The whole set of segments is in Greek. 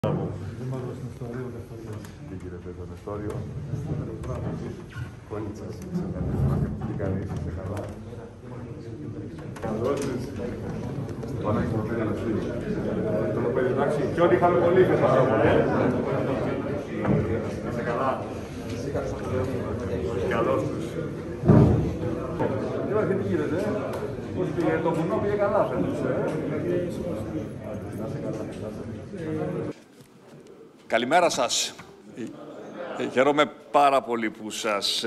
Το Νεστόριο. Κόνιτσα, τι κάνεις, είσαι καλά. Καλώς ήρθες. Πανάκι μου πήρε να στείλει. Το παιδί, εντάξει. Και ό,τι είχαμε πολύ θες πάρα πολύ. Είσαι καλά. Καλώς τους. Και τι γίνεται, πώς πήγε το βουνό, πήγε καλά φέτος, Καλημέρα σας. Χαίρομαι πάρα πολύ που σας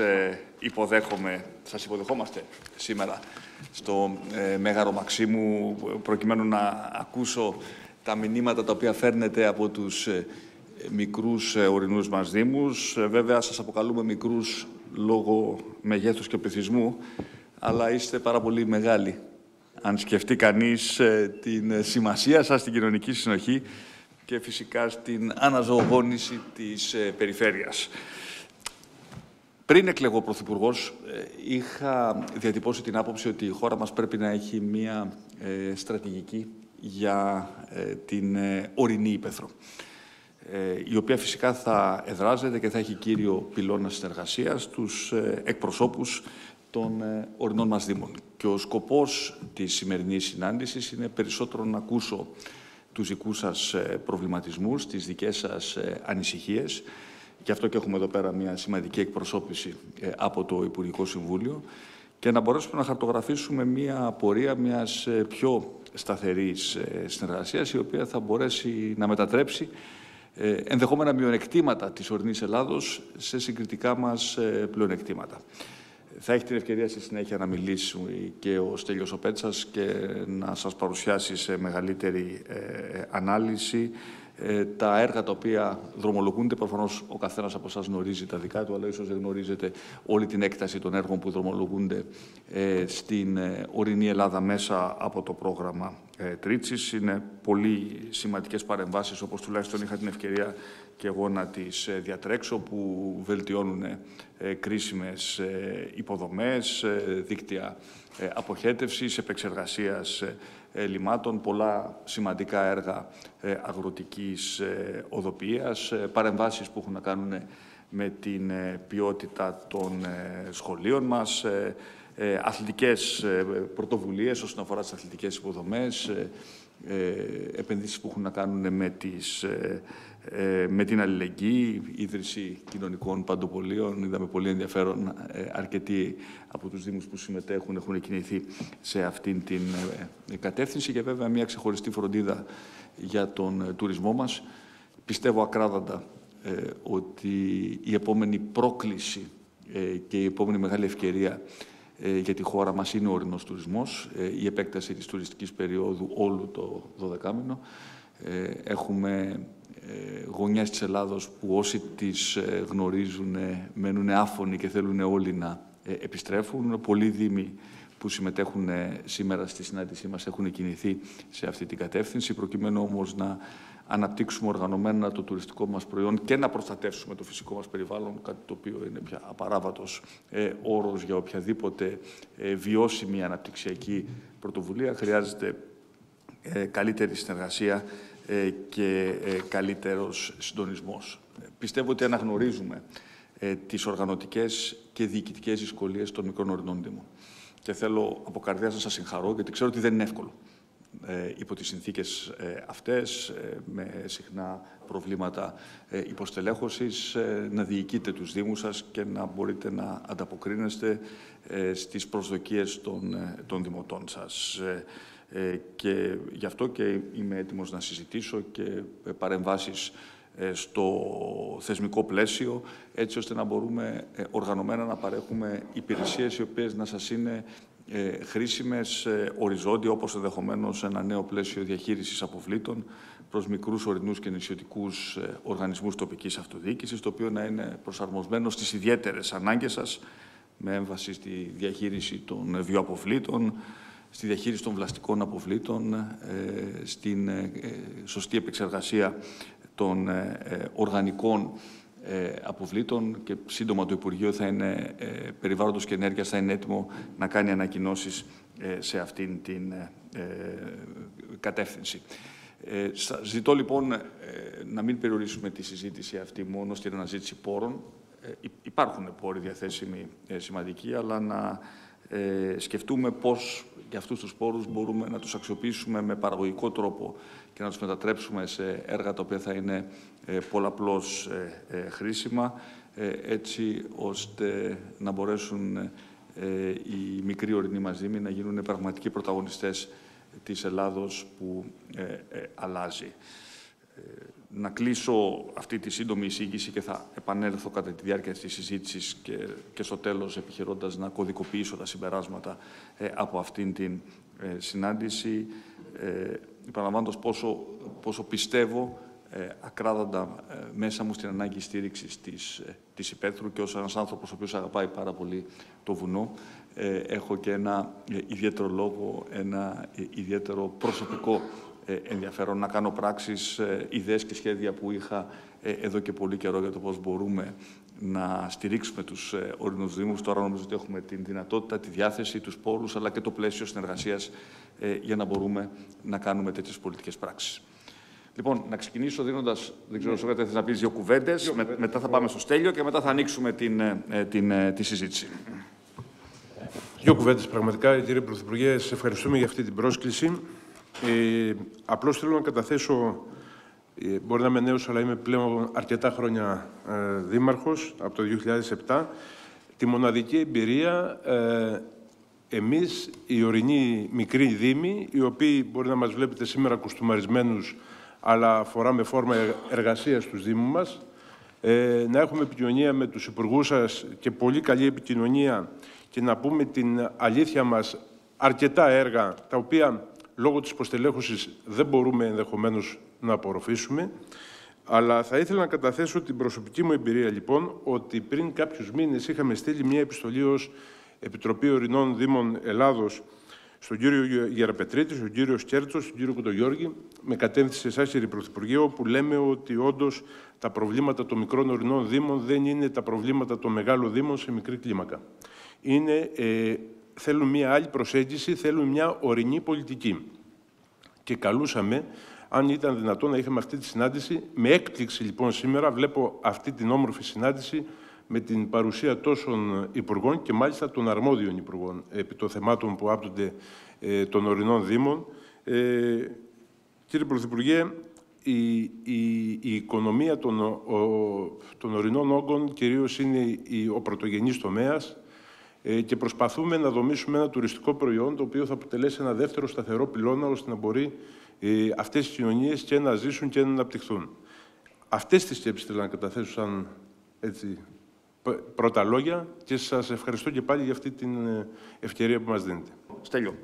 υποδεχόμαστε σήμερα στο Μέγαρο Μαξίμου, προκειμένου να ακούσω τα μηνύματα τα οποία φέρνετε από τους μικρούς ορεινούς μας δήμους. Βέβαια, σας αποκαλούμε μικρούς λόγω μεγέθους και πληθυσμού, αλλά είστε πάρα πολύ μεγάλοι. Αν σκεφτεί κανείς την σημασία σας στην κοινωνική συνοχή και φυσικά στην αναζωογόνηση της περιφέρειας. Πριν εκλεγώ πρωθυπουργός, είχα διατυπώσει την άποψη ότι η χώρα μας πρέπει να έχει μία στρατηγική για την ορεινή ύπαιθρο, η οποία φυσικά θα εδράζεται και θα έχει κύριο πυλώνα συνεργασίας τους εκπροσώπους των ορεινών μας δήμων. Και ο σκοπός της σημερινής συνάντησης είναι περισσότερο να ακούσω τους δικούς σας προβληματισμούς, τις δικές σας ανησυχίες. Γι' αυτό και έχουμε εδώ πέρα μια σημαντική εκπροσώπηση από το Υπουργικό Συμβούλιο και να μπορέσουμε να χαρτογραφήσουμε μια πορεία μιας πιο σταθερής συνεργασίας, η οποία θα μπορέσει να μετατρέψει ενδεχόμενα μειονεκτήματα της ορεινής Ελλάδος σε συγκριτικά μας πλεονεκτήματα. Θα έχει την ευκαιρία στη συνέχεια να μιλήσει και ο Στέλιος ο Πέτσας και να σας παρουσιάσει σε μεγαλύτερη ανάλυση τα έργα τα οποία δρομολογούνται. Προφανώς ο καθένας από εσάς γνωρίζει τα δικά του, αλλά ίσως δεν γνωρίζετε όλη την έκταση των έργων που δρομολογούνται στην ορεινή Ελλάδα μέσα από το πρόγραμμα Τρίτσης. Είναι πολύ σημαντικές παρεμβάσεις, όπως τουλάχιστον είχα την ευκαιρία και εγώ να τις διατρέξω, που βελτιώνουν κρίσιμες υποδομές, δίκτυα αποχέτευσης, επεξεργασίας λιμάτων, πολλά σημαντικά έργα αγροτικής οδοποιίας, παρεμβάσεις που έχουν να κάνουν με την ποιότητα των σχολείων μας, αθλητικές πρωτοβουλίες όσον αφορά τις αθλητικές υποδομές, επενδύσεις που έχουν να κάνουν με την αλληλεγγύη, ίδρυση κοινωνικών παντοπολίων. Είδαμε πολύ ενδιαφέρον, αρκετοί από τους δήμους που συμμετέχουν έχουν κινηθεί σε αυτήν την κατεύθυνση και βέβαια μια ξεχωριστή φροντίδα για τον τουρισμό μας. Πιστεύω ακράδαντα ότι η επόμενη πρόκληση και η επόμενη μεγάλη ευκαιρία για τη χώρα μας είναι ο ορεινός τουρισμός, η επέκταση της τουριστικής περίοδου όλου το 12μηνο. Έχουμε γωνιές της Ελλάδος που όσοι τις γνωρίζουν μένουν άφωνοι και θέλουν όλοι να επιστρέφουν. Πολλοί δήμοι που συμμετέχουν σήμερα στη συνάντησή μας έχουν κινηθεί σε αυτή την κατεύθυνση, προκειμένου όμως να αναπτύξουμε οργανωμένα το τουριστικό μας προϊόν και να προστατεύσουμε το φυσικό μας περιβάλλον, κάτι το οποίο είναι πια απαράβατος όρος για οποιαδήποτε βιώσιμη αναπτυξιακή πρωτοβουλία. Χρειάζεται καλύτερη συνεργασία και καλύτερος συντονισμός. Πιστεύω ότι αναγνωρίζουμε τις οργανωτικές και διοικητικές δυσκολίες των μικρών ορεινών δήμων. Και θέλω από καρδιάς να σας συγχαρώ, γιατί ξέρω ότι δεν είναι εύκολο υπό τις συνθήκες αυτές, με συχνά προβλήματα υποστελέχωσης, να διοικείτε τους δήμους σας και να μπορείτε να ανταποκρίνεστε στις προσδοκίες των δημοτών σας. Και γι' αυτό και είμαι έτοιμος να συζητήσω και παρεμβάσεις στο θεσμικό πλαίσιο, έτσι ώστε να μπορούμε οργανωμένα να παρέχουμε υπηρεσίες οι οποίες να σας είναι χρήσιμες οριζόντια, όπως ενδεχομένως ένα νέο πλαίσιο διαχείρισης αποβλήτων προς μικρούς ορεινούς και νησιωτικούς οργανισμούς τοπικής αυτοδιοίκησης, το οποίο να είναι προσαρμοσμένο στις ιδιαίτερες ανάγκες σας, με έμβαση στη διαχείριση των βιοαποβλήτων, στη διαχείριση των βλαστικών αποβλήτων, στην σωστή επεξεργασία των οργανικών αποβλήτων, και σύντομα το Υπουργείο Περιβάλλοντος και Ενέργειας θα είναι έτοιμο να κάνει ανακοινώσεις σε αυτήν την κατεύθυνση. Ζητώ λοιπόν να μην περιορίσουμε τη συζήτηση αυτή μόνο στην αναζήτηση πόρων. Υπάρχουν πόροι διαθέσιμοι σημαντικοί, αλλά να σκεφτούμε πώς για αυτούς τους πόρους μπορούμε να τους αξιοποιήσουμε με παραγωγικό τρόπο και να τους μετατρέψουμε σε έργα τα οποία θα είναι πολλαπλώς χρήσιμα, έτσι ώστε να μπορέσουν οι μικροί ορεινοί μας δήμοι να γίνουν πραγματικοί πρωταγωνιστές της Ελλάδος που αλλάζει. Να κλείσω αυτή τη σύντομη εισήγηση και θα επανέλθω κατά τη διάρκεια της συζήτησης και στο τέλος επιχειρώντας να κωδικοποιήσω τα συμπεράσματα από αυτήν την συνάντηση, επαναλαμβάνοντας πόσο πιστεύω ακράδαντα μέσα μου στην ανάγκη στήριξης της υπαίθρου και ως ένας άνθρωπος ο οποίος αγαπάει πάρα πολύ το βουνό, έχω και ένα ιδιαίτερο λόγο, ένα ιδιαίτερο προσωπικό ενδιαφέρον να κάνω πράξεις, ιδέες και σχέδια που είχα εδώ και πολύ καιρό για το πώς μπορούμε να στηρίξουμε τους ορεινούς δήμους. Τώρα νομίζω ότι έχουμε την δυνατότητα, τη διάθεση, τους πόρους, αλλά και το πλαίσιο συνεργασίας για να μπορούμε να κάνουμε τέτοιες πολιτικές πράξεις. Λοιπόν, να ξεκινήσω δίνοντας, δεν ξέρω, Σοκράτη, θες να πεις δύο κουβέντες, μετά θα πάμε στο Στέλιο και μετά θα ανοίξουμε τη συζήτηση. Δύο κουβέντες πραγματικά, κύριε Πρωθυπουργέ, σας ευχαριστούμε για αυτή την πρόσκληση. Απλώς θέλω να καταθέσω, μπορεί να είμαι νέος, αλλά είμαι πλέον αρκετά χρόνια δήμαρχος, από το 2007, τη μοναδική εμπειρία εμείς, οι ορεινοί μικροί δήμοι, οι οποίοι μπορεί να μας βλέπετε σήμερα κουστούμαρισμένους, αλλά φοράμε φόρμα εργασίας στους δήμους μας, να έχουμε επικοινωνία με τους υπουργούς σας και πολύ καλή επικοινωνία και να πούμε την αλήθεια μας, αρκετά έργα τα οποία λόγω της υποστελέχωσης δεν μπορούμε ενδεχομένως να απορροφήσουμε. Αλλά θα ήθελα να καταθέσω την προσωπική μου εμπειρία, λοιπόν, ότι πριν κάποιους μήνες είχαμε στείλει μια επιστολή ως Επιτροπή Ορεινών Δήμων Ελλάδος στον κύριο Γεραπετρίτη, στον κύριο Σκέρτσο, στον κύριο Κουτογιώργη, με κατεύθυνση σε εσάς, κύριε Πρωθυπουργέ, όπου λέμε ότι όντως τα προβλήματα των μικρών ορεινών δήμων δεν είναι τα προβλήματα των μεγάλων δήμων σε μικρή κλίμακα. Θέλουν μια άλλη προσέγγιση, θέλουν μια ορεινή πολιτική. Και καλούσαμε, αν ήταν δυνατόν, να είχαμε αυτή τη συνάντηση. Με έκπληξη, λοιπόν, σήμερα βλέπω αυτή την όμορφη συνάντηση με την παρουσία τόσων υπουργών και μάλιστα των αρμόδιων υπουργών επί των θεμάτων που άπτονται των ορεινών δήμων. Κύριε Πρωθυπουργέ, η οικονομία των ορεινών όγκων κυρίως είναι ο πρωτογενής τομέας και προσπαθούμε να δομήσουμε ένα τουριστικό προϊόν το οποίο θα αποτελέσει ένα δεύτερο σταθερό πυλώνα ώστε να μπορεί αυτές οι κοινωνίες και να ζήσουν και να αναπτυχθούν. Αυτές τις σκέψεις θέλω να καταθέσω σαν έτσι, πρώτα λόγια και σας ευχαριστώ και πάλι για αυτή την ευκαιρία που μας δίνετε. Στέλιο.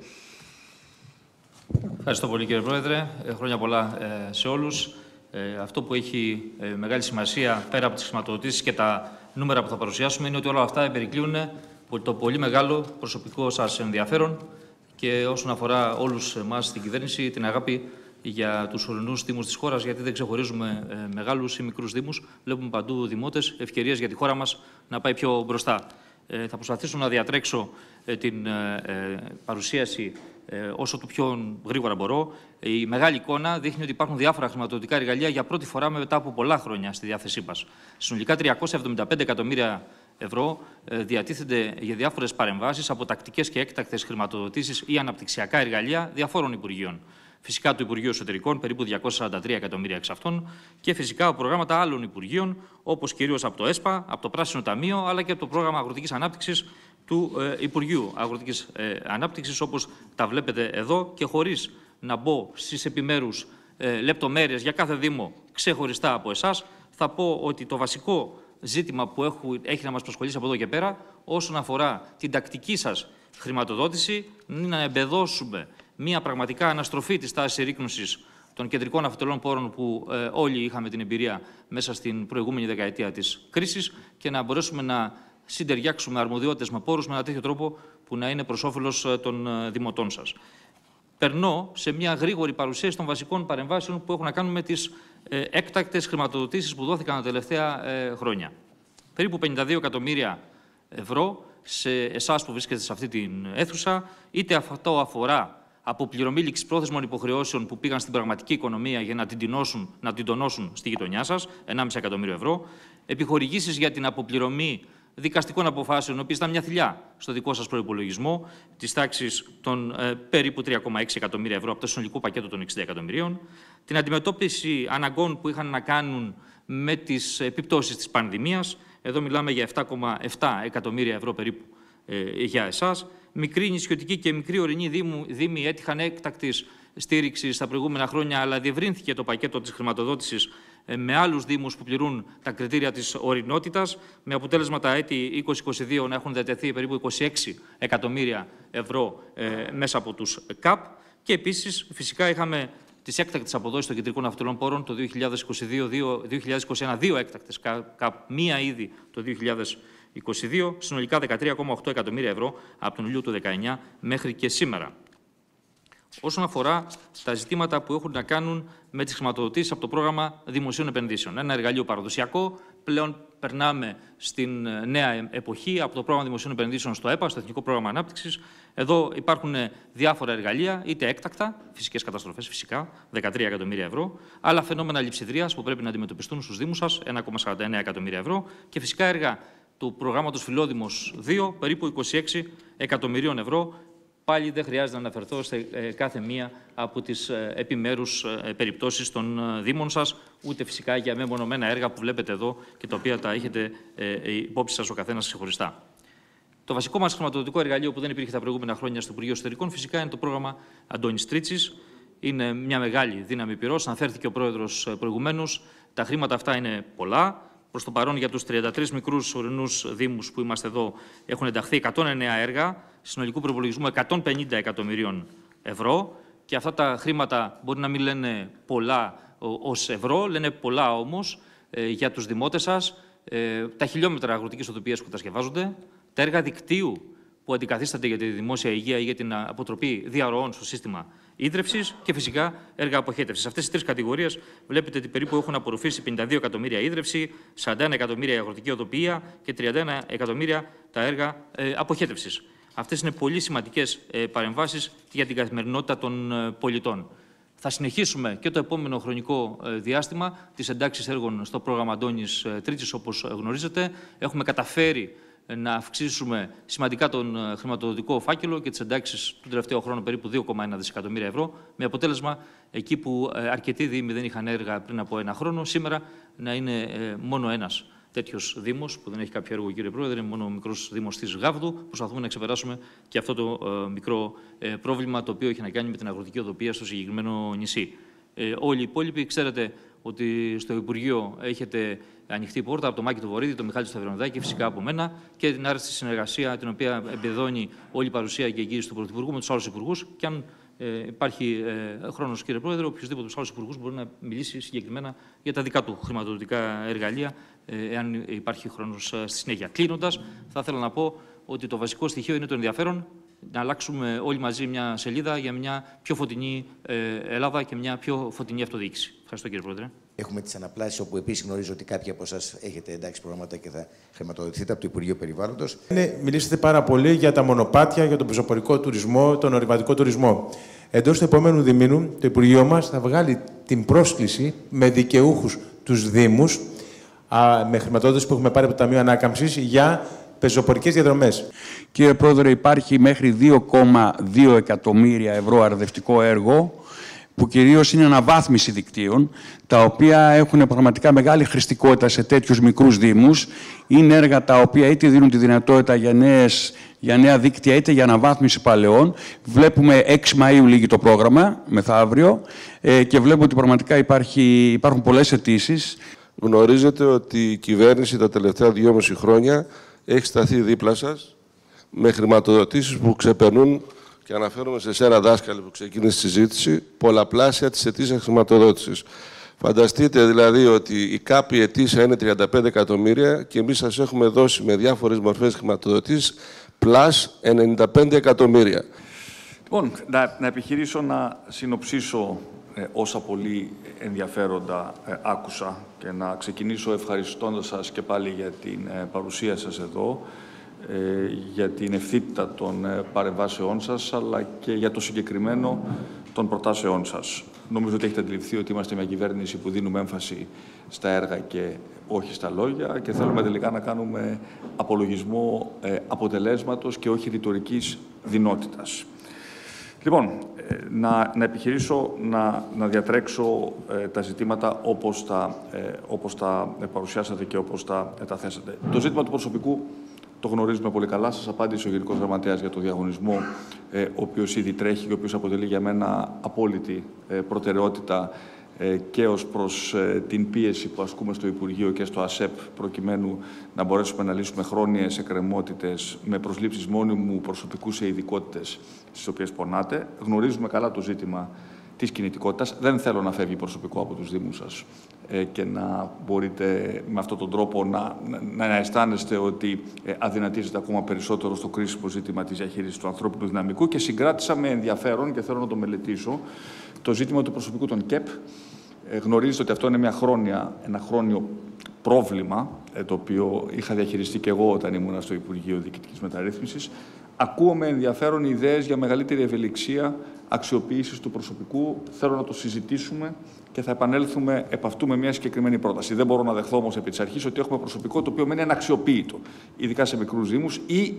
Ευχαριστώ πολύ, κύριε Πρόεδρε. Χρόνια πολλά σε όλους. Αυτό που έχει μεγάλη σημασία πέρα από τις χρηματοδοτήσεις και τα νούμερα που θα παρουσιάσουμε είναι ότι όλα αυτά περικλείουν το πολύ μεγάλο προσωπικό σας ενδιαφέρον και όσον αφορά όλους εμάς στην κυβέρνηση, την αγάπη για τους ορεινούς δήμους της χώρας, γιατί δεν ξεχωρίζουμε μεγάλους ή μικρούς δήμους. Βλέπουμε παντού δημότες, ευκαιρίες για τη χώρα μας να πάει πιο μπροστά. Θα προσπαθήσω να διατρέξω την παρουσίαση όσο το πιο γρήγορα μπορώ. Η μεγάλη εικόνα δείχνει ότι υπάρχουν διάφορα χρηματοδοτικά εργαλεία για πρώτη φορά μετά από πολλά χρόνια στη διάθεσή μας. Συνολικά 375 εκατομμύρια ευρώ διατίθενται για διάφορες παρεμβάσεις από τακτικές και έκτακτες χρηματοδοτήσεις ή αναπτυξιακά εργαλεία διαφόρων Υπουργείων. Φυσικά του Υπουργείου Εσωτερικών, περίπου 243 εκατομμύρια εξ αυτών, και φυσικά από προγράμματα άλλων Υπουργείων, όπως κυρίως από το ΕΣΠΑ, από το Πράσινο Ταμείο, αλλά και από το Πρόγραμμα Αγροτικής Ανάπτυξης του Υπουργείου Αγροτικής Ανάπτυξης, όπως τα βλέπετε εδώ, και χωρίς να μπω στις επιμέρους λεπτομέρειες για κάθε Δήμο ξεχωριστά από εσάς, θα πω ότι το βασικό ζήτημα που έχει να μας προσχολήσει από εδώ και πέρα, όσον αφορά την τακτική σας χρηματοδότηση, είναι να εμπεδώσουμε μια πραγματικά αναστροφή της τάσης ερίκνωσης των κεντρικών αφετελών πόρων που όλοι είχαμε την εμπειρία μέσα στην προηγούμενη δεκαετία της κρίσης και να μπορέσουμε να συντεριάξουμε αρμοδιότητες με πόρους με ένα τέτοιο τρόπο που να είναι προς όφελος των δημοτών σας. Περνώ σε μια γρήγορη παρουσίαση των βασικών παρεμβάσεων που έχουν να κάνουν με τις έκτακτες χρηματοδοτήσεις που δόθηκαν τα τελευταία χρόνια. Περίπου 52 εκατομμύρια ευρώ σε εσάς που βρίσκεστε σε αυτή την αίθουσα, είτε αυτό αφορά αποπληρωμή ληξιπρόθεσμων υποχρεώσεων που πήγαν στην πραγματική οικονομία για να την τονώσουν στη γειτονιά σας, 1,5 εκατομμύριο ευρώ. Επιχορηγήσεις για την αποπληρωμή δικαστικών αποφάσεων, οι οποίες ήταν μια θηλιά στο δικό σας προϋπολογισμό, της τάξης των περίπου 3,6 εκατομμύρια ευρώ από το συνολικό πακέτο των 60 εκατομμυρίων. Την αντιμετώπιση αναγκών που είχαν να κάνουν με τις επιπτώσεις της πανδημίας. Εδώ μιλάμε για 7,7 εκατομμύρια ευρώ περίπου για εσάς. Μικροί νησιωτικοί και μικροί ορεινοί δήμοι έτυχαν έκτακτης στήριξης τα προηγούμενα χρόνια, αλλά διευρύνθηκε το πακέτο της χρηματοδότησης με άλλους δήμους που πληρούν τα κριτήρια της ορεινότητας, με αποτέλεσμα τα έτη 2022 να έχουν διατεθεί περίπου 26 εκατομμύρια ευρώ μέσα από τους ΚΑΠ. Και επίσης, φυσικά, είχαμε τις έκτακτες αποδόσεις των κεντρικών αυτολών πόρων το 2021, δύο έκτακτες ΚΑΠ, μία ήδη το 2022, συνολικά 13,8 εκατομμύρια ευρώ από τον Ιούλιο του 2019 μέχρι και σήμερα. Όσον αφορά τα ζητήματα που έχουν να κάνουν με τις χρηματοδοτήσεις από το πρόγραμμα δημοσίων επενδύσεων. Ένα εργαλείο παραδοσιακό, πλέον περνάμε στην νέα εποχή από το πρόγραμμα δημοσίων επενδύσεων στο ΕΠΑ, στο Εθνικό Πρόγραμμα Ανάπτυξης. Εδώ υπάρχουν διάφορα εργαλεία, είτε έκτακτα, φυσικές καταστροφές φυσικά, 13 εκατομμύρια ευρώ, άλλα φαινόμενα λειψιδρίας που πρέπει να αντιμετωπιστούν στους Δήμους σας, 1,49 εκατομμύρια ευρώ, και φυσικά έργα του προγράμματος Φιλόδημος 2, περίπου 26 εκατομμυρίων ευρώ. Πάλι δεν χρειάζεται να αναφερθώ σε κάθε μία από τις επιμέρους περιπτώσεις των Δήμων σας, ούτε φυσικά για μεμονωμένα έργα που βλέπετε εδώ και τα οποία τα έχετε υπόψη σας ο καθένας ξεχωριστά. Το βασικό μας χρηματοδοτικό εργαλείο που δεν υπήρχε τα προηγούμενα χρόνια στο Υπουργείο Εσωτερικών φυσικά είναι το πρόγραμμα Αντώνης Τρίτσης. Είναι μια μεγάλη δύναμη πυρός, αναφέρθηκε ο Πρόεδρος προηγουμένως. Τα χρήματα αυτά είναι πολλά. Προς το παρόν, για τους 33 μικρούς ορεινούς δήμους που είμαστε εδώ, έχουν ενταχθεί 109 έργα, συνολικού προπολογισμού 150 εκατομμυρίων ευρώ. Και αυτά τα χρήματα μπορεί να μην λένε πολλά ως ευρώ, λένε πολλά όμως για τους δημότες σας. Τα χιλιόμετρα αγροτικής οδοποιίας που κατασκευάζονται, τα έργα δικτύου που αντικαθίστανται για τη δημόσια υγεία ή για την αποτροπή διαρροών στο σύστημα ίδρυυσης και φυσικά έργα αποχέτευσης. Αυτές τις τρεις κατηγορίες βλέπετε ότι περίπου έχουν απορροφήσει 52 εκατομμύρια ίδρυυση, 41 εκατομμύρια αγροτική οδοποιία και 31 εκατομμύρια τα έργα αποχέτευσης. Αυτές είναι πολύ σημαντικές παρεμβάσεις για την καθημερινότητα των πολιτών. Θα συνεχίσουμε και το επόμενο χρονικό διάστημα τις εντάξεις έργων στο πρόγραμμα Αντώνης Τρίτσης, όπως γνωρίζετε. Έχουμε καταφέρει να αυξήσουμε σημαντικά τον χρηματοδοτικό φάκελο και τις εντάξεις του τελευταίο χρόνου περίπου 2,1 δισεκατομμύρια ευρώ, με αποτέλεσμα εκεί που αρκετοί δήμοι δεν είχαν έργα πριν από ένα χρόνο, σήμερα να είναι μόνο ένας τέτοιος δήμος, που δεν έχει κάποιο έργο, κύριε Πρόεδρε, είναι μόνο ο μικρός δήμος της Γάβδου. Προσπαθούμε να ξεπεράσουμε και αυτό το μικρό πρόβλημα, το οποίο έχει να κάνει με την αγροτική οδοποιία στο συγκεκριμένο νησί. Όλοι οι υπόλοιποι, ξέρετε ότι στο Υπουργείο έχετε ανοιχτή πόρτα από το Μάκη του Βορύδη, το Μιχάλη Σταυρονιδάκη και φυσικά από μένα, και την άρεστη συνεργασία την οποία εμπεδώνει όλη η παρουσία και εγγύηση του Πρωθυπουργού με τους άλλους υπουργούς. Και αν υπάρχει χρόνος, κύριε Πρόεδρε, οποιοδήποτε τους άλλους υπουργούς μπορεί να μιλήσει συγκεκριμένα για τα δικά του χρηματοδοτικά εργαλεία, εάν υπάρχει χρόνος στη συνέχεια. Κλείνοντας, θα ήθελα να πω ότι το βασικό στοιχείο είναι το ενδιαφέρον να αλλάξουμε όλοι μαζί μια σελίδα για μια πιο φωτεινή Ελλάδα και μια πιο φωτεινή αυτοδιοίκηση. Ευχαριστώ, κύριε Πρόεδρε. Έχουμε τις αναπλάσεις, όπου επίσης γνωρίζω ότι κάποιοι από εσάς έχετε εντάξει προγράμματα και θα χρηματοδοτηθείτε από το Υπουργείο Περιβάλλοντος. Μιλήσατε πάρα πολύ για τα μονοπάτια, για τον πεζοπορικό τουρισμό, τον ορειβατικό τουρισμό. Εντός του επόμενου διμήνου, το Υπουργείο μας θα βγάλει την πρόσκληση με δικαιούχους τους Δήμους, με χρηματοδότηση που έχουμε πάρει από το Ταμείο Ανάκαμψης, για πεζοπορικές διαδρομές. Κύριε Πρόεδρε, υπάρχει μέχρι 2,2 εκατομμύρια ευρώ αρδευτικό έργο, που κυρίως είναι αναβάθμιση δικτύων, τα οποία έχουν πραγματικά μεγάλη χρηστικότητα σε τέτοιους μικρούς δήμους. Είναι έργα τα οποία είτε δίνουν τη δυνατότητα για νέα δίκτυα, είτε για αναβάθμιση παλαιών. Βλέπουμε 6 Μαΐου λήγει το πρόγραμμα, μεθαύριο, και βλέπουμε ότι πραγματικά υπάρχουν πολλές αιτήσεις. Γνωρίζετε ότι η κυβέρνηση τα τελευταία 2,5 χρόνια έχει σταθεί δίπλα σας με χρηματοδοτήσεις που ξεπερνούν, και αναφέρομαι σε εσένα, δάσκαλε, που ξεκίνησε τη συζήτηση, πολλαπλάσια της ετήσιας χρηματοδότησης. Φανταστείτε δηλαδή ότι η ΚΑΠ η ετήσια είναι 35 εκατομμύρια και εμείς σας έχουμε δώσει με διάφορες μορφές χρηματοδοτήσεις πλάς 95 εκατομμύρια. Λοιπόν, να επιχειρήσω να συνοψίσω όσα πολύ ενδιαφέροντα άκουσα και να ξεκινήσω ευχαριστώντας σας και πάλι για την παρουσία σας εδώ. για την ευθύτητα των παρεμβάσεών σας, αλλά και για το συγκεκριμένο των προτάσεών σας. Νομίζω ότι έχετε αντιληφθεί ότι είμαστε μια κυβέρνηση που δίνουμε έμφαση στα έργα και όχι στα λόγια και θέλουμε τελικά να κάνουμε απολογισμό αποτελέσματος και όχι ρητορικής δεινότητας. Λοιπόν, να επιχειρήσω να διατρέξω τα ζητήματα όπως τα παρουσιάσατε και όπως τα θέσατε. Το ζήτημα του προσωπικού το γνωρίζουμε πολύ καλά. Σας απάντησε ο Γενικός Γραμματέας για το διαγωνισμό, ο οποίος ήδη τρέχει και ο οποίος αποτελεί για μένα απόλυτη προτεραιότητα και ως προς την πίεση που ασκούμε στο Υπουργείο και στο ΑΣΕΠ, προκειμένου να μπορέσουμε να λύσουμε χρόνιες εκκρεμότητες με προσλήψεις μόνιμου προσωπικού σε ειδικότητες στις οποίες πονάτε. Γνωρίζουμε καλά το ζήτημα της κινητικότητας. Δεν θέλω να φεύγει προσωπικό από τους Δήμους σας και να μπορείτε με αυτόν τον τρόπο να αισθάνεστε ότι αδυνατίζετε ακόμα περισσότερο στο κρίσιμο ζήτημα της διαχείρισης του ανθρώπινου δυναμικού, και συγκράτησα με ενδιαφέρον και θέλω να το μελετήσω το ζήτημα του προσωπικού των ΚΕΠ. Γνωρίζετε ότι αυτό είναι ένα χρόνιο πρόβλημα, το οποίο είχα διαχειριστεί και εγώ όταν ήμουν στο Υπουργείο Διοικητικής Μεταρρύθμισης. Ακούω με ενδιαφέρον ιδέες για μεγαλύτερη ευελιξία αξιοποίησης του προσωπικού. Θέλω να το συζητήσουμε και θα επανέλθουμε επ' αυτού με μια συγκεκριμένη πρόταση. Δεν μπορώ να δεχθώ όμως επί της αρχής ότι έχουμε προσωπικό το οποίο μένει αναξιοποίητο, ειδικά σε μικρούς δήμους, ή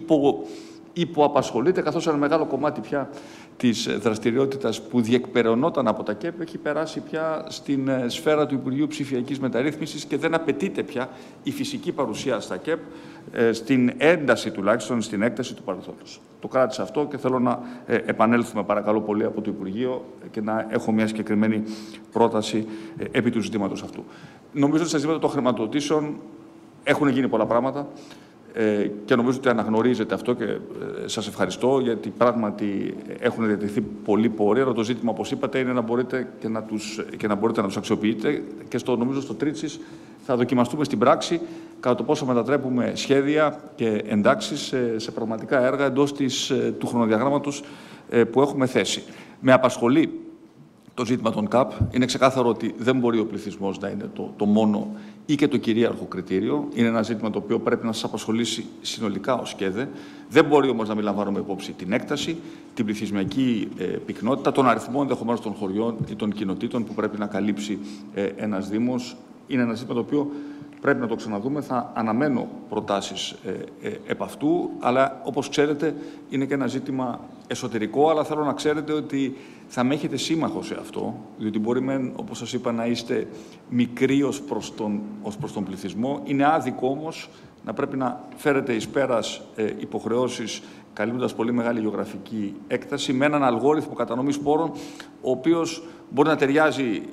υποαπασχολείται, καθώς ένα μεγάλο κομμάτι πια της δραστηριότητας που διεκπεραιωνόταν από τα ΚΕΠ έχει περάσει πια στην σφαίρα του Υπουργείου Ψηφιακής Μεταρρύθμισης και δεν απαιτείται πια η φυσική παρουσία στα ΚΕΠ στην ένταση, τουλάχιστον στην έκταση του παρελθόντος. Το κράτησα αυτό και θέλω να επανέλθουμε, παρακαλώ πολύ, από το Υπουργείο και να έχω μια συγκεκριμένη πρόταση επί του ζητήματος αυτού. Νομίζω ότι στα ζητήματα των χρηματοδοτήσεων έχουν γίνει πολλά πράγματα. Και νομίζω ότι αναγνωρίζετε αυτό και σας ευχαριστώ, γιατί πράγματι έχουν διατηρηθεί πολλοί πόροι, αλλά το ζήτημα, όπως είπατε, είναι να μπορείτε να τους αξιοποιείτε, και νομίζω στο Τρίτσις θα δοκιμαστούμε στην πράξη κατά το πόσο μετατρέπουμε σχέδια και εντάξεις σε πραγματικά έργα εντός του χρονοδιαγράμματος που έχουμε θέσει. Με απασχολεί το ζήτημα των ΚΑΠ. Είναι ξεκάθαρο ότι δεν μπορεί ο πληθυσμός να είναι το μόνο ή και το κυρίαρχο κριτήριο. Είναι ένα ζήτημα το οποίο πρέπει να σας απασχολήσει συνολικά ως ΚΕΔΕ. Δεν μπορεί όμως να μην λαμβάνουμε υπόψη την έκταση, την πληθυσμιακή πυκνότητα, τον αριθμό ενδεχομένως των χωριών ή των κοινοτήτων που πρέπει να καλύψει ένας Δήμος. Είναι ένα ζήτημα το οποίο πρέπει να το ξαναδούμε. Θα αναμένω προτάσεις επ' αυτού, αλλά όπως ξέρετε είναι και ένα ζήτημα εσωτερικό, αλλά θέλω να ξέρετε ότι θα με έχετε σύμμαχο σε αυτό, διότι μπορεί, όπως σας είπα, να είστε μικροί ως προς τον πληθυσμό. Είναι άδικο όμως να πρέπει να φέρετε εις πέρας υποχρεώσεις καλύπτοντας πολύ μεγάλη γεωγραφική έκταση με έναν αλγόριθμο κατανομής πόρων, ο οποίος μπορεί να ταιριάζει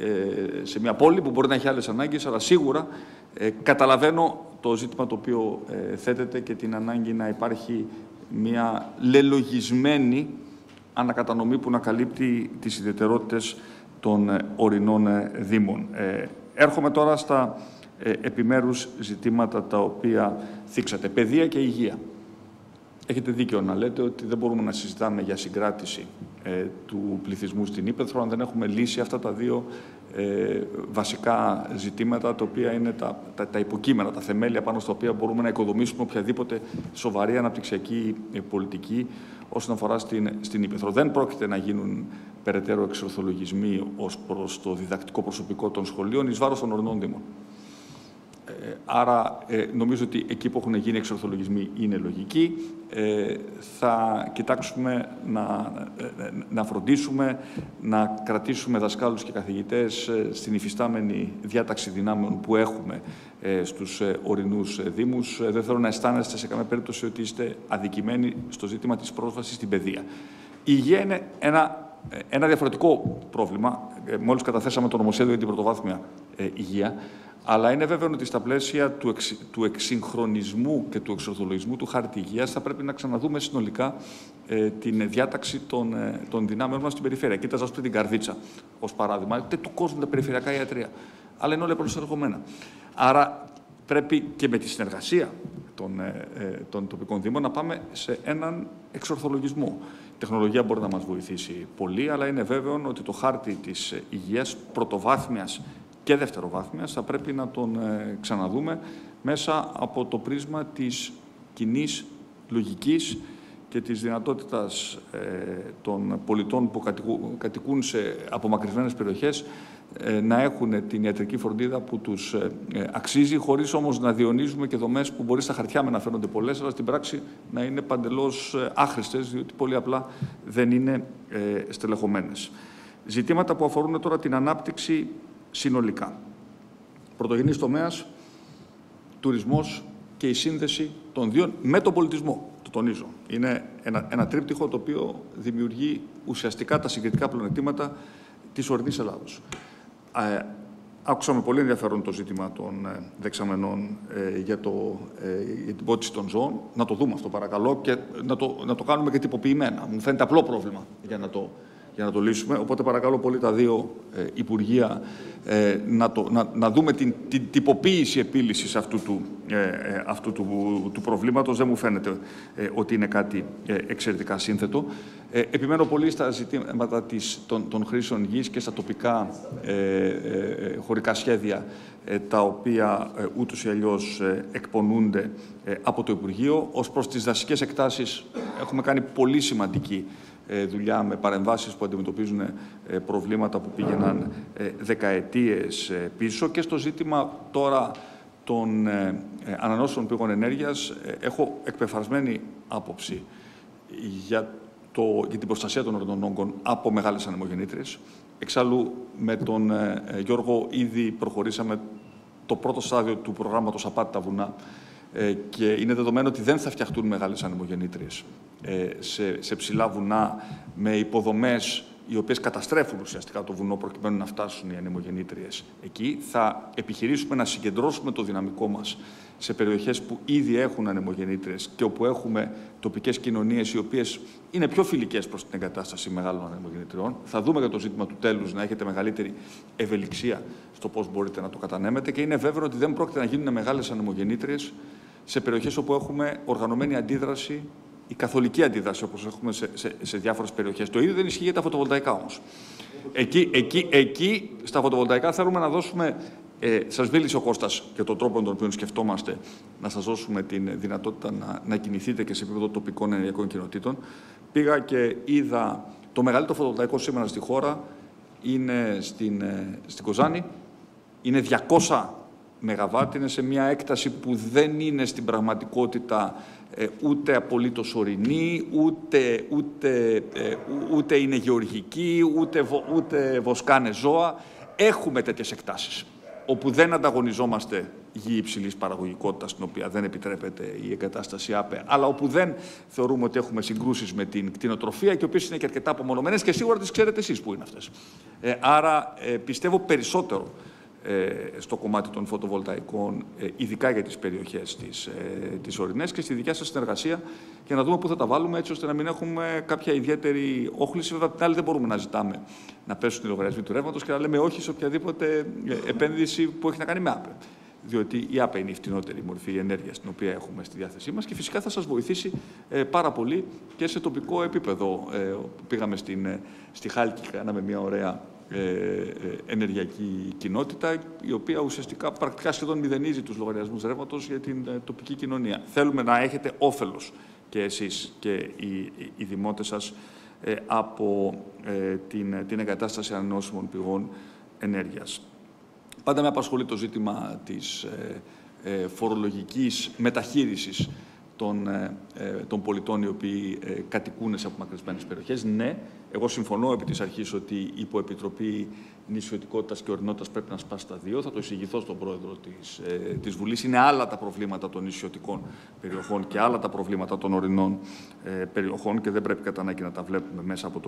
σε μια πόλη που μπορεί να έχει άλλες ανάγκες, αλλά σίγουρα καταλαβαίνω το ζήτημα το οποίο θέτεται και την ανάγκη να υπάρχει μια λελογισμένη ανακατανομή που να καλύπτει τις ιδιαιτερότητες των ορεινών δήμων. Έρχομαι τώρα στα επιμέρους ζητήματα τα οποία θίξατε. Παιδεία και υγεία. Έχετε δίκιο να λέτε ότι δεν μπορούμε να συζητάμε για συγκράτηση του πληθυσμού στην Ύπαιθρο αν δεν έχουμε λύσει αυτά τα δύο βασικά ζητήματα, τα οποία είναι τα υποκείμενα, τα θεμέλια πάνω στα οποία μπορούμε να οικοδομήσουμε οποιαδήποτε σοβαρή αναπτυξιακή πολιτική όσον αφορά στην Ύπαιθρο. Δεν πρόκειται να γίνουν περαιτέρω εξορθολογισμοί ως προς το διδακτικό προσωπικό των σχολείων εις βάρος των ορεινών δήμων. Άρα νομίζω ότι εκεί που έχουν γίνει εξορθολογισμοί είναι λογικοί. Θα κοιτάξουμε να φροντίσουμε να κρατήσουμε δασκάλους και καθηγητές στην υφιστάμενη διάταξη δυνάμεων που έχουμε στους ορεινούς δήμους. Δεν θέλω να αισθάνεστε σε καμία περίπτωση ότι είστε αδικημένοι στο ζήτημα της πρόσβασης στην παιδεία. Η υγεία είναι ένα διαφορετικό πρόβλημα. Μόλις καταθέσαμε το νομοσχέδιο για την πρωτοβάθμια υγεία, αλλά είναι βέβαιο ότι στα πλαίσια του εξυγχρονισμού και του εξορθολογισμού του χάρτη υγείας θα πρέπει να ξαναδούμε συνολικά την διάταξη των δυνάμεων μας στην περιφέρεια. Κοίταζα πριν την Καρδίτσα ως παράδειγμα, ούτε του κόσμου τα περιφερειακά ιατρεία, αλλά είναι όλα προσερχομένα. Άρα πρέπει και με τη συνεργασία των τοπικών δήμων να πάμε σε έναν εξορθολογισμό. Η τεχνολογία μπορεί να μας βοηθήσει πολύ, αλλά είναι βέβαιο ότι το χάρτη της υγείας πρωτοβάθμιας και δευτεροβάθμιας θα πρέπει να τον ξαναδούμε μέσα από το πρίσμα της κοινής λογικής και της δυνατότητας των πολιτών που κατοικούν σε απομακρυσμένες περιοχές να έχουν την ιατρική φροντίδα που τους αξίζει, χωρίς όμως να διονύζουμε και δομές που μπορεί στα χαρτιά να φαίνονται πολλές, αλλά στην πράξη να είναι παντελώς άχρηστες, διότι πολύ απλά δεν είναι στελεχωμένες. Ζητήματα που αφορούν τώρα την ανάπτυξη συνολικά. Πρωτογενής τομέας, τουρισμός και η σύνδεση των δύο με τον πολιτισμό. Το τονίζω. Είναι ένα τρίπτυχο το οποίο δημιουργεί ουσιαστικά τα συγκριτικά πλεονεκτήματα της ορεινής Ελλάδος. Άκουσα με πολύ ενδιαφέρον το ζήτημα των δεξαμενών για την πότιση των ζώων. Να το δούμε αυτό παρακαλώ και να το κάνουμε και τυποποιημένα. Μου φαίνεται απλό πρόβλημα για να το λύσουμε. Οπότε παρακαλώ πολύ τα δύο Υπουργεία να δούμε την τυποποίηση επίλυσης αυτού του προβλήματος. Δεν μου φαίνεται ότι είναι κάτι εξαιρετικά σύνθετο. Επιμένω πολύ στα ζητήματα των χρήσεων γης και στα τοπικά χωρικά σχέδια τα οποία ούτως ή αλλιώς εκπονούνται από το Υπουργείο. Ως προς τις δασικές εκτάσεις έχουμε κάνει πολύ σημαντική δουλειά με παρεμβάσεις που αντιμετωπίζουν προβλήματα που πήγαιναν δεκαετίες πίσω και στο ζήτημα τώρα των ανανεώσιμων πηγών ενέργειας έχω εκπεφρασμένη άποψη για την προστασία των ορεινών όγκων από μεγάλες ανεμογεννήτριες. Εξάλλου με τον Γιώργο ήδη προχωρήσαμε το πρώτο στάδιο του προγράμματος Απάτητα βουνά και είναι δεδομένο ότι δεν θα φτιαχτούν μεγάλες ανεμογεννήτριες σε ψηλά βουνά με υποδομές οι οποίες καταστρέφουν ουσιαστικά το βουνό προκειμένου να φτάσουν οι ανεμογεννήτριες εκεί. Θα επιχειρήσουμε να συγκεντρώσουμε το δυναμικό μας σε περιοχές που ήδη έχουν ανεμογεννήτριες και όπου έχουμε τοπικές κοινωνίες οι οποίες είναι πιο φιλικές προς την εγκατάσταση μεγάλων ανεμογεννητριών. Θα δούμε για το ζήτημα του τέλους να έχετε μεγαλύτερη ευελιξία στο πώς μπορείτε να το κατανέμετε και είναι βέβαιο ότι δεν πρόκειται να γίνουν μεγάλες ανεμογεννήτριες σε περιοχές όπου έχουμε οργανωμένη αντίδραση, η καθολική αντίδραση όπως έχουμε σε διάφορες περιοχές. Το ίδιο δεν ισχύει για τα φωτοβολταϊκά όμως. Εκεί στα φωτοβολταϊκά θέλουμε να δώσουμε, σας μίλησε ο Κώστας και τον τρόπο με τον οποίο σκεφτόμαστε να σας δώσουμε την δυνατότητα να κινηθείτε και σε επίπεδο τοπικών ενεργειακών κοινοτήτων. Πήγα και είδα το μεγαλύτερο φωτοβολταϊκό σήμερα στη χώρα, είναι στην Κοζάνη, είναι 200 ΜΒ, είναι σε μια έκταση που δεν είναι στην πραγματικότητα ούτε απολύτως ορεινή, ούτε είναι γεωργική, ούτε βοσκάνε ζώα. Έχουμε τέτοιες εκτάσεις, όπου δεν ανταγωνιζόμαστε γη υψηλής παραγωγικότητας, στην οποία δεν επιτρέπεται η εγκατάσταση ΑΠΕ, αλλά όπου δεν θεωρούμε ότι έχουμε συγκρούσεις με την κτηνοτροφία και οι οποίες είναι και αρκετά απομονωμένες και σίγουρα τις ξέρετε εσείς που είναι αυτές. Άρα πιστεύω περισσότερο στο κομμάτι των φωτοβολταϊκών, ειδικά για τις περιοχές τις ορεινές και στη δικιά σας συνεργασία για να δούμε πού θα τα βάλουμε έτσι ώστε να μην έχουμε κάποια ιδιαίτερη όχληση. Βέβαια, απ' την άλλη δεν μπορούμε να ζητάμε να πέσουν οι λογαριασμοί του ρεύματος και να λέμε όχι σε οποιαδήποτε επένδυση που έχει να κάνει με ΑΠΕ. Διότι η ΑΠΕ είναι η φτηνότερη μορφή ενέργειας την οποία έχουμε στη διάθεσή μας και φυσικά θα σας βοηθήσει πάρα πολύ και σε τοπικό επίπεδο. Πήγαμε στη Χάλκη, κάναμε μια ωραία ενεργειακή κοινότητα, η οποία ουσιαστικά πρακτικά σχεδόν μηδενίζει τους λογαριασμούς ρεύματος για την τοπική κοινωνία. Θέλουμε να έχετε όφελος και εσείς και οι δημότες σας από την εγκατάσταση ανανεώσιμων πηγών ενέργειας. Πάντα με απασχολεί το ζήτημα της φορολογικής μεταχείρισης των πολιτών οι οποίοι κατοικούν σε απομακρυσμένες περιοχές. Ναι, εγώ συμφωνώ επί της αρχής ότι η Υποεπιτροπή Νησιωτικότητας και Ορεινότητας πρέπει να σπάσει τα δύο. Θα το εισηγηθώ στον Πρόεδρο της Βουλής. Είναι άλλα τα προβλήματα των νησιωτικών περιοχών και άλλα τα προβλήματα των ορεινών περιοχών και δεν πρέπει κατά ανάγκη να τα βλέπουμε μέσα από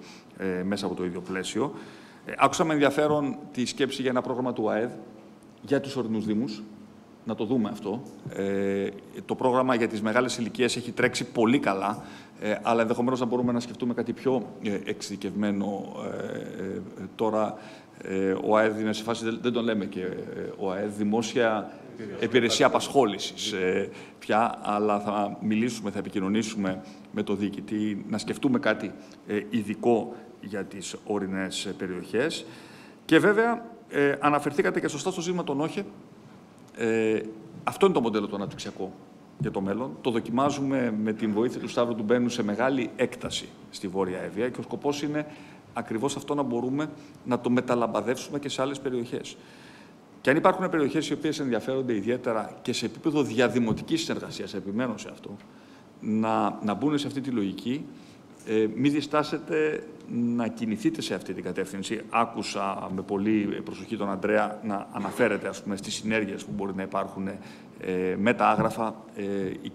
το ίδιο πλαίσιο. Άκουσα με ενδιαφέρον τη σκέψη για ένα πρόγραμμα του ΑΕΔ για τους ορεινούς δήμους. Να το δούμε αυτό. Το πρόγραμμα για τις μεγάλες ηλικίες έχει τρέξει πολύ καλά, αλλά ενδεχομένως να μπορούμε να σκεφτούμε κάτι πιο εξειδικευμένο. Τώρα ο ΑΕΔ είναι σε φάση, δεν τον λέμε και ο ΑΕΔ, δημόσια υπηρεσία απασχόλησης πια, αλλά θα μιλήσουμε, θα επικοινωνήσουμε με το διοικητή, να σκεφτούμε κάτι ειδικό για τις ορεινές περιοχές. Και βέβαια, αναφερθήκατε και σωστά στο ζήτημα των ΟΧΕ. Αυτό είναι το μοντέλο το αναπτυξιακό για το μέλλον. Το δοκιμάζουμε με την βοήθεια του Σταύρου του Μπαίνου σε μεγάλη έκταση στη Βόρεια Εύβοια και ο σκοπός είναι ακριβώς αυτό, να μπορούμε να το μεταλαμπαδεύσουμε και σε άλλες περιοχές. Και αν υπάρχουν περιοχές οι οποίες ενδιαφέρονται ιδιαίτερα και σε επίπεδο διαδημοτικής συνεργασίας, επιμένω σε αυτό, να μπουν σε αυτή τη λογική, μην διστάσετε να κινηθείτε σε αυτή την κατεύθυνση. Άκουσα με πολύ προσοχή τον Αντρέα να αναφέρεται, ας πούμε, στις συνέργειες που μπορεί να υπάρχουν με τα άγραφα ή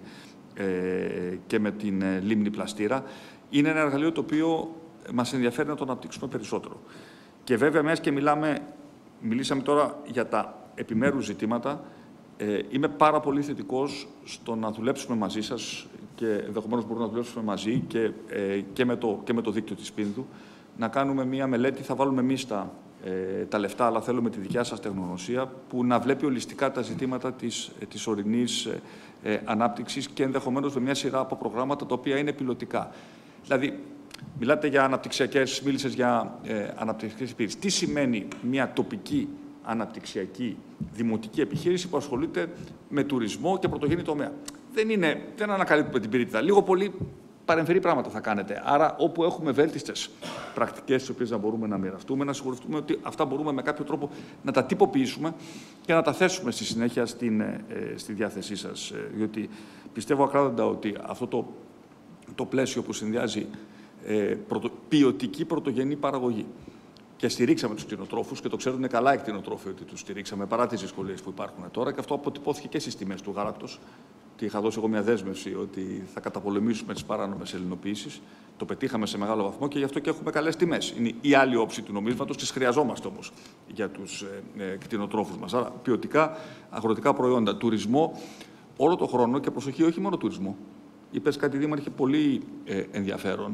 και με την λίμνη Πλαστήρα. Είναι ένα εργαλείο το οποίο μας ενδιαφέρει να το αναπτύξουμε περισσότερο. Και βέβαια, μιας και μιλήσαμε τώρα για τα επιμέρους ζητήματα, είμαι πάρα πολύ θετικός στο να δουλέψουμε μαζί σας και ενδεχομένως μπορούμε να δουλέψουμε μαζί και με το δίκτυο της Πίνδου, να κάνουμε μία μελέτη. Θα βάλουμε εμείς τα λεφτά, αλλά θέλουμε τη δικιά σας τεχνογνωσία που να βλέπει ολιστικά τα ζητήματα της ορεινής ανάπτυξης και ενδεχομένως με μια σειρά από προγράμματα τα οποία είναι πιλωτικά. Δηλαδή, μιλάτε για μίλησες για αναπτυξιακές υπηρεσίες. Τι σημαίνει μια τοπική αναπτυξιακή δημοτική επιχείρηση που ασχολείται με τουρισμό και πρωτογενή τομέα? Δεν ανακαλύπτουμε την πυρίτιδα. Λίγο πολύ παρεμφερή πράγματα θα κάνετε. Άρα, όπου έχουμε βέλτιστες πρακτικές, τις οποίες να μπορούμε να μοιραστούμε, να σιγουρευτούμε ότι αυτά μπορούμε με κάποιο τρόπο να τα τυποποιήσουμε και να τα θέσουμε στη συνέχεια στη διάθεσή σας. Διότι πιστεύω ακράδαντα ότι αυτό το πλαίσιο που συνδυάζει ποιοτική πρωτογενή παραγωγή. Και στηρίξαμε τους κτηνοτρόφους και το ξέρουν καλά οι κτηνοτρόφοι ότι τους στηρίξαμε παρά τις δυσκολίες που υπάρχουν τώρα, και αυτό αποτυπώθηκε και στις τιμές του γάλακτος. Και είχα δώσει εγώ μια δέσμευση ότι θα καταπολεμήσουμε τις παράνομες ελληνοποίησεις. Το πετύχαμε σε μεγάλο βαθμό και γι' αυτό και έχουμε καλές τιμές. Είναι η άλλη όψη του νομίσματος, τις χρειαζόμαστε όμως για τους κτηνοτρόφους μας. Άρα, ποιοτικά αγροτικά προϊόντα, τουρισμό όλο το χρόνο, και προσοχή, όχι μόνο τουρισμό. Είπες κάτι, Δήμαρχε, πολύ ενδιαφέρον.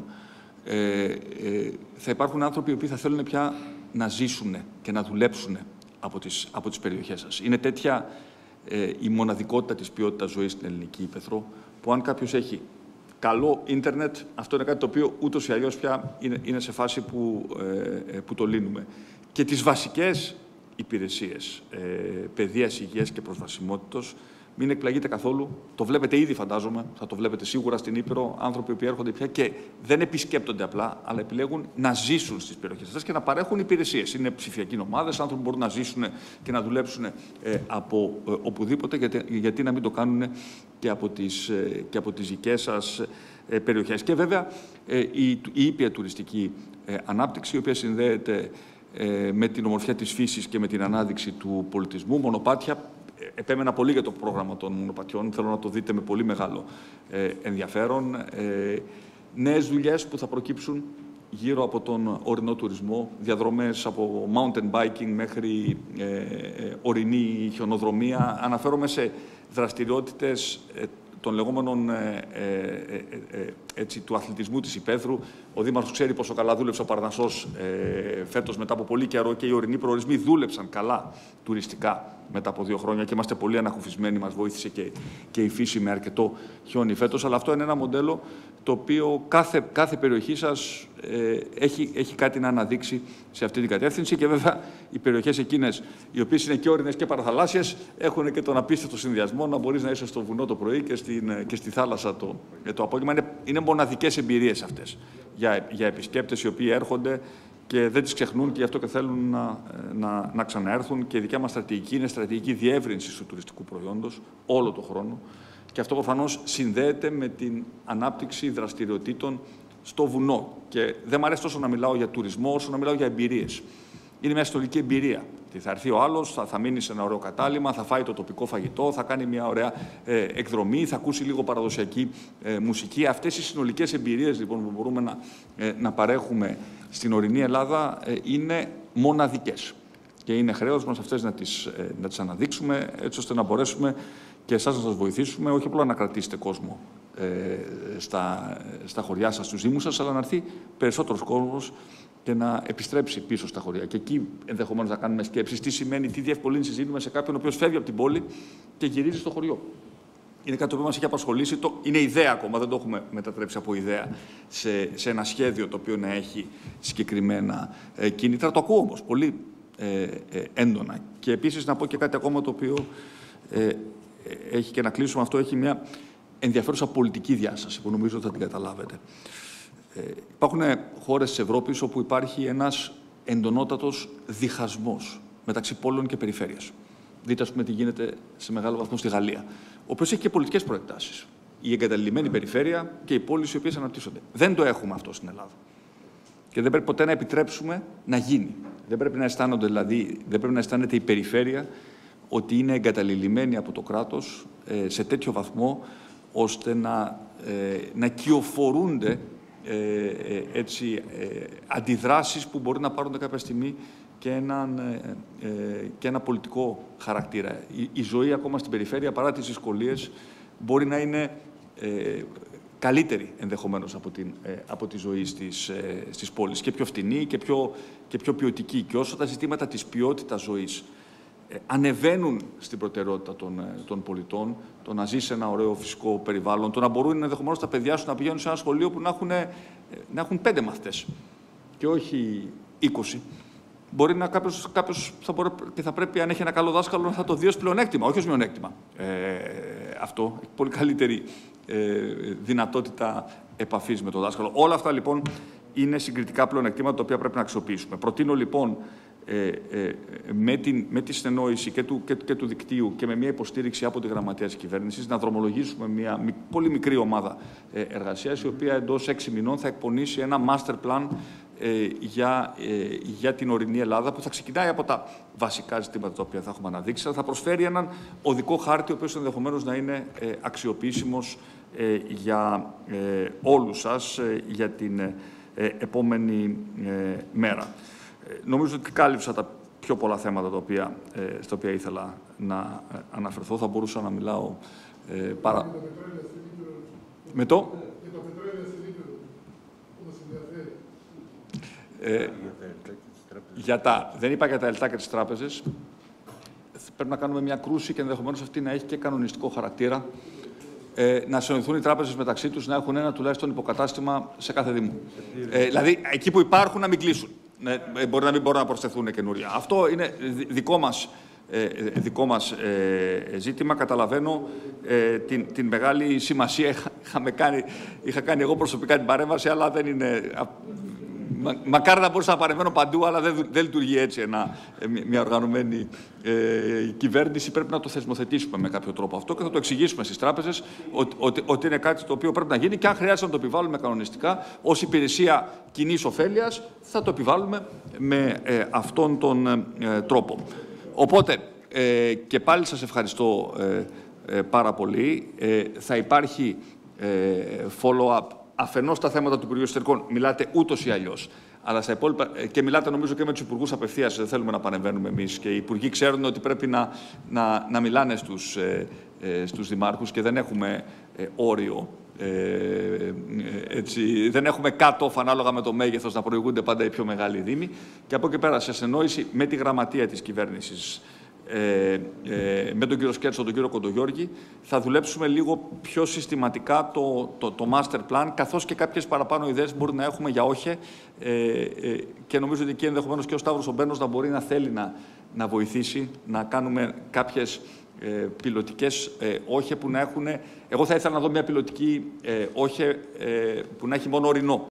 Θα υπάρχουν άνθρωποι οι οποίοι θα θέλουν πια να ζήσουν και να δουλέψουν από τις περιοχές σας. Είναι τέτοια η μοναδικότητα της ποιότητας ζωής στην ελληνική ύπαιθρο, που αν κάποιος έχει καλό ίντερνετ, αυτό είναι κάτι το οποίο ούτως ή αλλιώς πια είναι σε φάση που το λύνουμε. Και τις βασικές υπηρεσίες παιδείας, υγείας και προσβασιμότητας, μην εκπλαγείτε καθόλου. Το βλέπετε ήδη, φαντάζομαι. Θα το βλέπετε σίγουρα στην Ήπειρο. Άνθρωποι που έρχονται πια και δεν επισκέπτονται απλά, αλλά επιλέγουν να ζήσουν στις περιοχές αυτές και να παρέχουν υπηρεσίες. Είναι ψηφιακοί ομάδες, άνθρωποι που μπορούν να ζήσουν και να δουλέψουν από οπουδήποτε, γιατί να μην το κάνουν και από τις δικές σας περιοχές. Και βέβαια η ήπια τουριστική ανάπτυξη, η οποία συνδέεται με την ομορφιά της φύσης και με την ανάδειξη του πολιτισμού. Μονοπάτια. Επέμενα πολύ για το πρόγραμμα των μονοπατιών. Θέλω να το δείτε με πολύ μεγάλο ενδιαφέρον. Νέες δουλειές που θα προκύψουν γύρω από τον ορεινό τουρισμό. Διαδρομές από mountain biking μέχρι ορεινή χιονοδρομία. Αναφέρομαι σε δραστηριότητες των λεγόμενων του αθλητισμού της υπαίθρου. Ο Δήμαρχος ξέρει πόσο καλά δούλεψε ο Παρνασσός φέτος μετά από πολύ καιρό, και οι ορεινοί προορισμοί δούλεψαν καλά τουριστικά μετά από 2 χρόνια και είμαστε πολύ ανακουφισμένοι. Μας βοήθησε και η φύση με αρκετό χιόνι φέτος. Αλλά αυτό είναι ένα μοντέλο το οποίο κάθε περιοχή σας έχει κάτι να αναδείξει σε αυτή την κατεύθυνση, και βέβαια οι περιοχές εκείνες οι οποίες είναι και όρεινες και παραθαλάσσιες έχουν και τον απίστευτο συνδυασμό να μπορείς να είσαι στο βουνό το πρωί και στη θάλασσα το απόγευμα. Είναι μοναδικές εμπειρίες αυτές για επισκέπτες οι οποίοι έρχονται και δεν τις ξεχνούν, και γι' αυτό και θέλουν να ξαναέρθουν. Και η δικιά μας στρατηγική είναι στρατηγική διεύρυνση του τουριστικού προϊόντος όλο τον χρόνο. Και αυτό προφανώς συνδέεται με την ανάπτυξη δραστηριοτήτων στο βουνό. Και δεν μου αρέσει τόσο να μιλάω για τουρισμό, όσο να μιλάω για εμπειρίες. Είναι μια ιστορική εμπειρία. Θα έρθει ο άλλος, θα μείνει σε ένα ωραίο κατάλημα, θα φάει το τοπικό φαγητό, θα κάνει μια ωραία εκδρομή, θα ακούσει λίγο παραδοσιακή μουσική. Αυτές οι συνολικές εμπειρίες, λοιπόν, που μπορούμε να παρέχουμε στην ορεινή Ελλάδα είναι μοναδικές. Και είναι χρέος μας αυτές να τις αναδείξουμε, έτσι ώστε να μπορέσουμε και εσάς να σας βοηθήσουμε, όχι απλά να κρατήσετε κόσμο στα χωριά σας, στους δήμους σας, αλλά να έρθει περισσότερος κόσμος και να επιστρέψει πίσω στα χωριά. Και εκεί ενδεχομένως να κάνουμε σκέψεις τι σημαίνει, τι διευκολύνσεις δίνουμε σε κάποιον ο οποίος φεύγει από την πόλη και γυρίζει στο χωριό. Είναι κάτι το οποίο μας έχει απασχολήσει. Είναι ιδέα ακόμα, δεν το έχουμε μετατρέψει από ιδέα σε ένα σχέδιο το οποίο να έχει συγκεκριμένα κίνητρα. Το ακούω όμως πολύ έντονα. Και επίσης να πω και κάτι ακόμα το οποίο έχει, και να κλείσουμε αυτό, έχει μια ενδιαφέρουσα πολιτική διάσταση που νομίζω ότι θα την καταλάβετε. Υπάρχουν χώρες της Ευρώπης όπου υπάρχει ένας εντονότατος διχασμός μεταξύ πόλεων και περιφέρειας. Δείτε, ας πούμε, τι γίνεται σε μεγάλο βαθμό στη Γαλλία, ο οποίος έχει και πολιτικές προεκτάσεις. Η εγκαταλειμμένη περιφέρεια και οι πόλεις οι οποίες αναπτύσσονται. Δεν το έχουμε αυτό στην Ελλάδα. Και δεν πρέπει ποτέ να επιτρέψουμε να γίνει. Δεν πρέπει να αισθάνονται, δηλαδή, δεν πρέπει να αισθάνεται η περιφέρεια ότι είναι εγκαταλειμμένη από το κράτος σε τέτοιο βαθμό ώστε να κυοφορούνται αντιδράσεις που μπορεί να πάρουν κάποια στιγμή και ένα πολιτικό χαρακτήρα. Η ζωή ακόμα στην περιφέρεια, παρά τις δυσκολίες, μπορεί να είναι καλύτερη ενδεχομένως από τη ζωή στις πόλεις, και πιο φτηνή και πιο ποιοτική. Και όσο τα ζητήματα της ποιότητας ζωής ανεβαίνουν στην προτεραιότητα των πολιτών, το να ζει σε ένα ωραίο φυσικό περιβάλλον, το να μπορούν ενδεχομένως τα παιδιά σου να πηγαίνουν σε ένα σχολείο που να έχουν 5 μαθητές και όχι 20. Μπορεί να κάποιος θα πρέπει, αν έχει ένα καλό δάσκαλο, να θα το δει ως πλεονέκτημα, όχι ως μειονέκτημα. Αυτό έχει πολύ καλύτερη δυνατότητα επαφής με το δάσκαλο. Όλα αυτά λοιπόν είναι συγκριτικά πλεονεκτήματα τα οποία πρέπει να αξιοποιήσουμε. Προτείνω λοιπόν με τη συνεννόηση και του δικτύου και με μια υποστήριξη από τη Γραμματεία της Κυβέρνησης να δρομολογήσουμε μια πολύ μικρή ομάδα εργασίας, η οποία εντός 6 μηνών θα εκπονήσει ένα master plan για την ορεινή Ελλάδα, που θα ξεκινάει από τα βασικά ζητήματα τα οποία θα έχουμε αναδείξει, αλλά θα προσφέρει έναν οδικό χάρτη, ο οποίος ενδεχομένως να είναι αξιοποιήσιμος για όλους σας για την επόμενη μέρα. Νομίζω ότι κάλυψα τα πιο πολλά θέματα στα οποία ήθελα να αναφερθώ. Θα μπορούσα να μιλάω με το... δεν είπα για τα ΕΛΤΑ και τις τράπεζες. Πρέπει να κάνουμε μια κρούση και ενδεχομένως αυτή να έχει και κανονιστικό χαρακτήρα. Να συνοηθούν οι τράπεζες μεταξύ τους, να έχουν ένα τουλάχιστον υποκατάστημα σε κάθε δήμο. Δηλαδή, εκεί που υπάρχουν να μην κλείσουν. Μπορεί να μην μπορούν να προσθεθούν καινούρια. Αυτό είναι δικό μας ζήτημα. Καταλαβαίνω την μεγάλη σημασία. Είχα κάνει εγώ προσωπικά την παρέμβαση, αλλά δεν είναι... Μακάρι να μπορούσα να παρεμβαίνω παντού, αλλά δεν λειτουργεί έτσι μια οργανωμένη κυβέρνηση. Πρέπει να το θεσμοθετήσουμε με κάποιο τρόπο αυτό και θα το εξηγήσουμε στις τράπεζες ότι είναι κάτι το οποίο πρέπει να γίνει, και αν χρειάζεται να το επιβάλλουμε κανονιστικά ως υπηρεσία κοινής ωφέλειας, θα το επιβάλλουμε με αυτόν τον τρόπο. Οπότε, και πάλι σας ευχαριστώ πάρα πολύ. Θα υπάρχει follow-up. Αφενός τα θέματα του Υπουργείου Εσωτερικών μιλάτε ούτως ή αλλιώς, αλλά στα υπόλοιπα, και μιλάτε νομίζω και με τους υπουργούς απευθείας, δεν θέλουμε να παρεμβαίνουμε εμείς, και οι υπουργοί ξέρουν ότι πρέπει να μιλάνε στους δημάρχους και δεν έχουμε όριο, δεν έχουμε cut-off ανάλογα με το μέγεθος, να προηγούνται πάντα οι πιο μεγάλοι δήμοι. Και από εκεί πέρα, σε συνεννόηση με τη Γραμματεία της Κυβέρνησης, με τον κύριο Σκέρτσο, τον κύριο Κοντογιώργη, θα δουλέψουμε λίγο πιο συστηματικά το master plan, καθώς και κάποιες παραπάνω ιδέες μπορεί να έχουμε για όχε, και νομίζω ότι εκεί ενδεχομένως και ο Σταύρος ο Μπαίνος να μπορεί να θέλει να βοηθήσει να κάνουμε κάποιες πιλωτικές όχε που να έχουν... Εγώ θα ήθελα να δω μια πιλωτική όχε που να έχει μόνο ορεινό.